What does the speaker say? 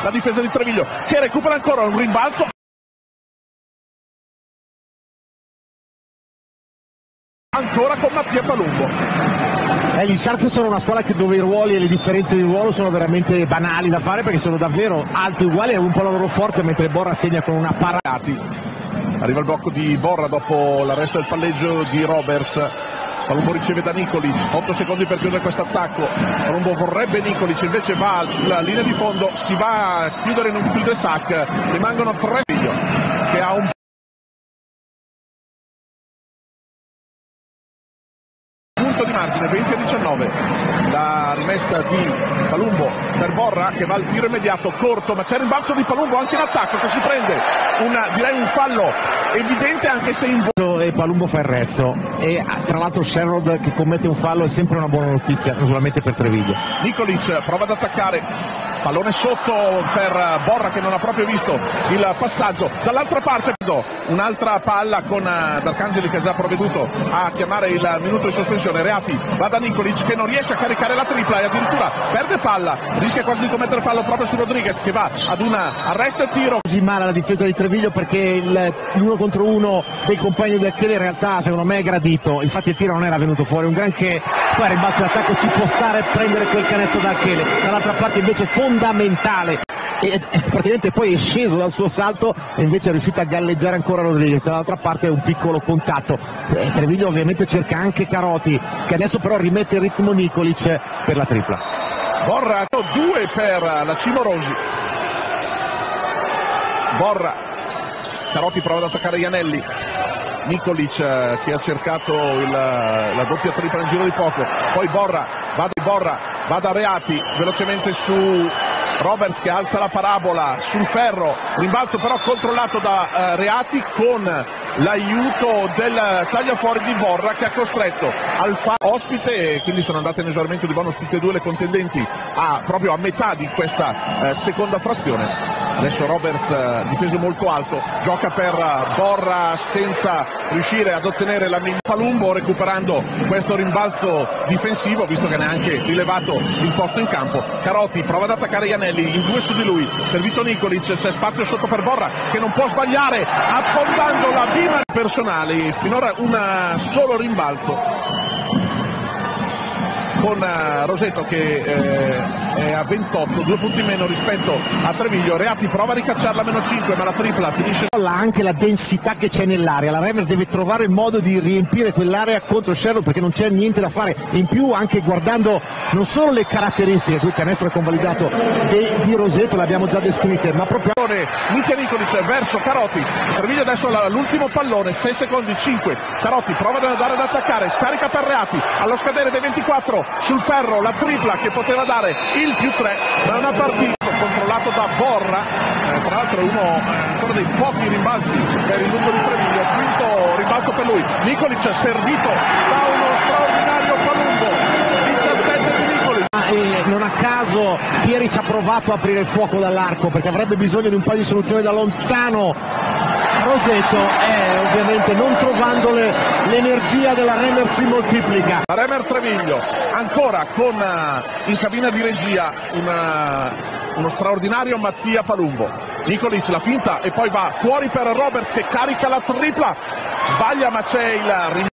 La difesa di Treviglio che recupera ancora un rimbalzo. Ancora con Mattia Palumbo. Gli Sharks sono una squadra dove i ruoli e le differenze di ruolo sono veramente banali da fare, perché sono davvero alti uguali e un po' la loro forza, mentre Borra segna con una parata. Arriva il blocco di Borra dopo l'arresto del palleggio di Roberts. Palumbo riceve da Nikolic, 8 secondi per chiudere questo attacco. Palumbo vorrebbe Nikolic, invece va sulla linea di fondo, si va a chiudere in un cul-de-sac. Rimangono 3 che ha un punto di margine, 20-19. La rimessa di Palumbo per Borra che va al tiro immediato, corto, ma c'è il rimbalzo di Palumbo anche in attacco, che si prende un fallo evidente, anche se in e Palumbo fa il resto, e tra l'altro Sherrod che commette un fallo è sempre una buona notizia, naturalmente per Treviglio. Nikolic prova ad attaccare, pallone sotto per Borra che non ha proprio visto il passaggio. Dall'altra parte un'altra palla con D'Arcangeli che ha già provveduto a chiamare il minuto di sospensione. Reati va da Nikolic che non riesce a caricare la tripla e addirittura perde palla, rischia quasi di commettere fallo proprio su Rodriguez, che va ad un arresto e tiro. Così male la difesa di Treviglio, perché l'uno contro uno dei compagni di Achille in realtà secondo me è gradito, infatti il tiro non era venuto fuori, un granché, poi il rimbalzo d'attacco ci può stare a prendere quel canestro da Achille. Dall'altra parte invece fondamentale, e praticamente poi è sceso dal suo salto e invece è riuscito a galleggiare ancora Rodriguez. Dall'altra parte è un piccolo contatto. Treviglio ovviamente cerca anche Caroti, che adesso però rimette il ritmo Nikolic per la tripla. Borra 2 per la Cimorosi. Borra, Caroti prova ad attaccare Ianelli. Nikolic che ha cercato la doppia tripla in giro di poco, poi Borra va da Reati velocemente su Roberts che alza la parabola sul ferro, rimbalzo però controllato da Reati con l'aiuto del tagliafuori di Borra, che ha costretto al ospite, e quindi sono andate in esaurimento di bonus tutte e due le contendenti proprio a metà di questa seconda frazione. Adesso Roberts, difeso molto alto, gioca per Borra senza riuscire ad ottenere la migliore. Palumbo recuperando questo rimbalzo difensivo, visto che ne ha anche rilevato il posto in campo. Caroti prova ad attaccare Ianelli, in 2 su di lui, servito Nikolic, c'è spazio sotto per Borra che non può sbagliare, affondando la bima personale. Finora un solo rimbalzo con Roseto che è a 28, 2 punti in meno rispetto a Treviglio. Reati prova a ricacciarla a -5, ma la tripla finisce. Anche la densità che c'è nell'area, la Remer deve trovare il modo di riempire quell'area contro Sherrod, perché non c'è niente da fare. In più, anche guardando non solo le caratteristiche, qui il canestro è convalidato di Roseto, le abbiamo già descritte, ma proprio Michia Nikolic verso Caroti. Treviglio adesso l'ultimo pallone, 6 secondi, 5. Caroti prova ad andare ad attaccare, scarica per Reati allo scadere dei 24 sul ferro, la tripla che poteva dare il +3, ma è una partita controllato da Borra, tra l'altro è uno dei pochi rimbalzi per il lungo di Treviglio, quinto rimbalzo per lui. Nikolic servito da uno straordinario Palumbo, 17 di Nikolic. E non a caso Pieric ha provato a aprire il fuoco dall'arco, perché avrebbe bisogno di un paio di soluzioni da lontano. Roseto ovviamente non trovandole, l'energia della Remer si moltiplica. La Remer Treviglio ancora con in cabina di regia uno straordinario Mattia Palumbo. Nikolic la finta e poi va fuori per Roberts che carica la tripla, sbaglia ma c'è il